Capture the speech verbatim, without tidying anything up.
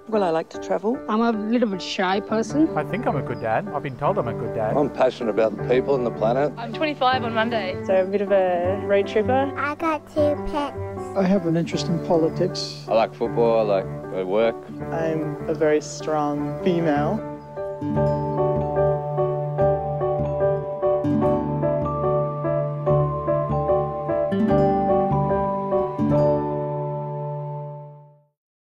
Well, I like to travel. I'm a little bit shy person. I think I'm a good dad. I've been told I'm a good dad. I'm passionate about the people and the planet. I'm twenty-five on Monday. So a bit of a road tripper. I got two pets. I have an interest in politics. I like football, I like I work. I'm a very strong female.